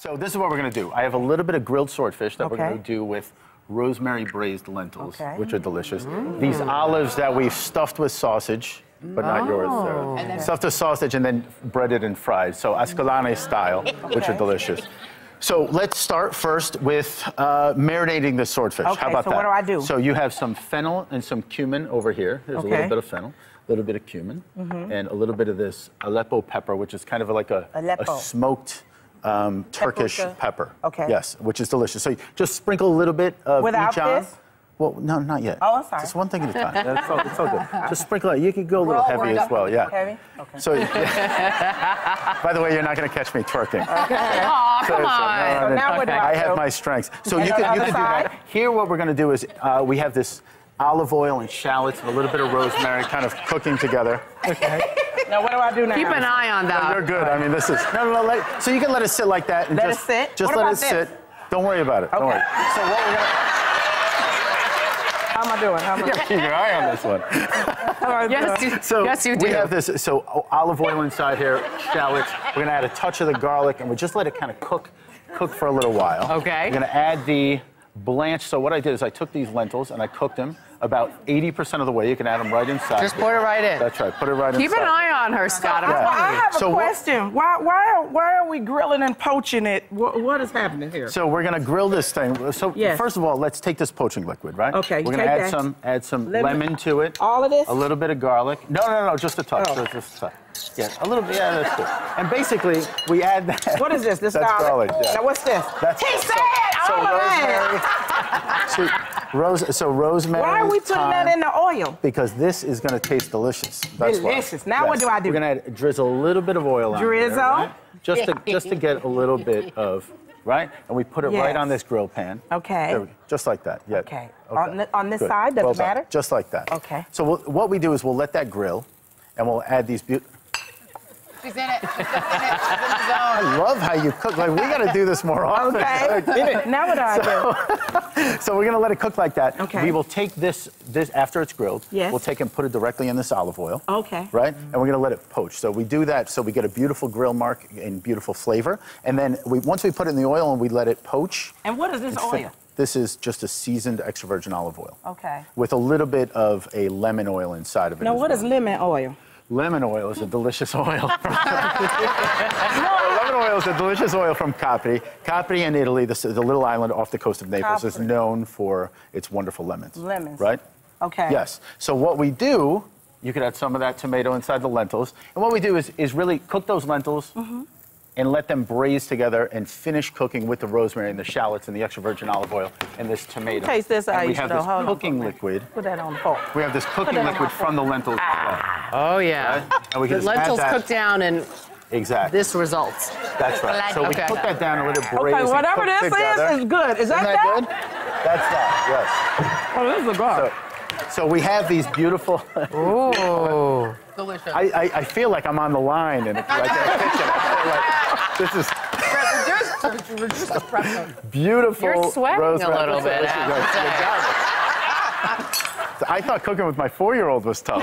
So this is what we're going to do. I have a little bit of grilled swordfish that we're going to do with rosemary braised lentils, which are delicious. These olives that we've stuffed with sausage, but not yours, Sarah. Stuffed with sausage and then breaded and fried. So Ascalani style, which are delicious. So let's start first with marinating the swordfish. How about that? So what do I do? So you have some fennel and some cumin over here. There's a little bit of fennel, a little bit of cumin, and a little bit of this Aleppo pepper, which is kind of like a smoked Turkish pepper. Yes, which is delicious. So you just sprinkle a little bit of each on. This? Well, no, not yet. Oh, I'm sorry. Just one thing at a time. It's all good. Just sprinkle it. You can go a little heavy as well, Heavy? Okay. So, by the way, you're not going to catch me twerking. Aw, come on. So now what do I do? I have my strengths. So you can do that. Here, what we're going to do is we have this olive oil and shallots and a little bit of rosemary kind of cooking together. Now what do I do now? Keep an eye on that. No, you're good. I mean, this is so you can let it sit like that and let it sit. Just let it sit. Don't worry about it. Don't worry. So what we're gonna. How am I doing? Keep your eye on this one. Yes, you do. We have this, olive oil inside here, shallots. We're gonna add a touch of the garlic, and we just let it kind of cook for a little while. Okay. We're gonna add the blanch. So what I did is I took these lentils and I cooked them about 80% of the way. You can add them right inside. Just put it right in. That's right. Put it right inside. Keep an eye on her, Scott. I have a question. Why are we grilling and poaching it? What is happening here? So we're gonna grill this thing. So first of all, let's take this poaching liquid, right? Okay. We're gonna add some lemon to it. All of this? A little bit of garlic. No, just a touch. Just a touch. Yeah, a little bit. Yeah, that's good. And basically, we add that. What is this? This that's garlic. Yeah. Now what's this? He said rosemary. So rosemary. Why are we putting that in the oil? Because this is going to taste delicious. That's delicious. Why. Now what do I do? We're going to drizzle a little bit of oil on Drizzle? there, right? Just to get a little bit of, right? And we put it right on this grill pan. Okay. There we go. Just like that. Yeah. Okay. On this side, doesn't matter? Just like that. Okay. So what we do is we'll let that grill, and we'll add these She's in it. She's in it. She's in the zone. I love how you cook. Like, we got to do this more often. Okay. Now what do I do? So we're going to let it cook like that. Okay. We will take this after it's grilled. Yes. We'll take and put it directly in this olive oil. Okay. Right? And we're going to let it poach. So we do that so we get a beautiful grill mark and beautiful flavor. And then once we put it in the oil and we let it poach. And what is this oil? This is just a seasoned extra virgin olive oil. Okay. With a little bit of a lemon oil inside of it. Now what is lemon oil? Lemon oil is a delicious oil. Lemon oil is a delicious oil from Capri. Capri in Italy, the little island off the coast of Naples, is known for its wonderful lemons. Lemons. Right? Okay. Yes. So what we do, you could add some of that tomato inside the lentils. And what we do is really cook those lentils and let them braise together and finish cooking with the rosemary and the shallots and the extra virgin olive oil and this tomato. Taste this, and we have this cooking liquid. Put that on the fork. We have this cooking liquid from the lentils. Oh, yeah. Right? And we can The lentils cook down and this results. That's right. So we put that down and let it braise. Okay, whatever this is good. Is that good? That's that, yes. Oh, this is good. So we have these beautiful. Ooh. Delicious. I feel like I'm on the line in the kitchen. I feel like this is beautiful. You're sweating a little bit. I thought cooking with my 4-year-old was tough.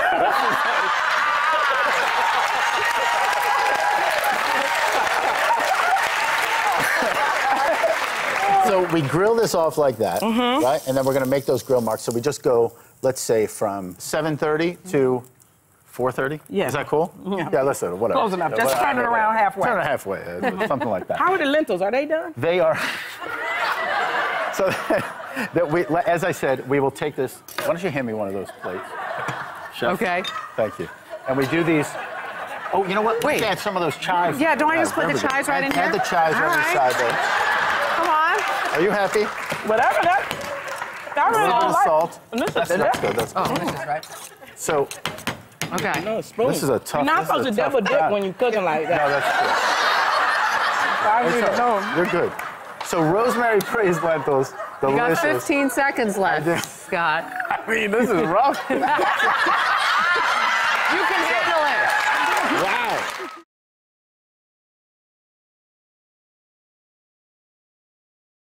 So we grill this off like that, right? And then we're going to make those grill marks. So we just go, let's say, from 7:30 to 4:30. Yeah. Is that cool? Yeah, let's do it. Whatever. Close enough. Just turn it around halfway. Turn it halfway, something like that. How are the lentils? Are they done? They are. So, as I said, we will take this. Why don't you hand me one of those plates, Chef? Okay. Thank you. And we do these. Oh, you know what? Wait. Let's add some of those chives. Yeah, don't I just put the chives right in here? Add the chives right inside there. Come on. Are you happy? Whatever that. A little bit of salt. That's good. That's good. Oh, this is right. So. Okay. No, spoon. This is a tough. You're not supposed to double dip when you're cooking like that. No, that's true. You're good. So rosemary braised lentils, delicious. You got 15 seconds left, Scott. I mean, this is rough. You can handle it. Wow.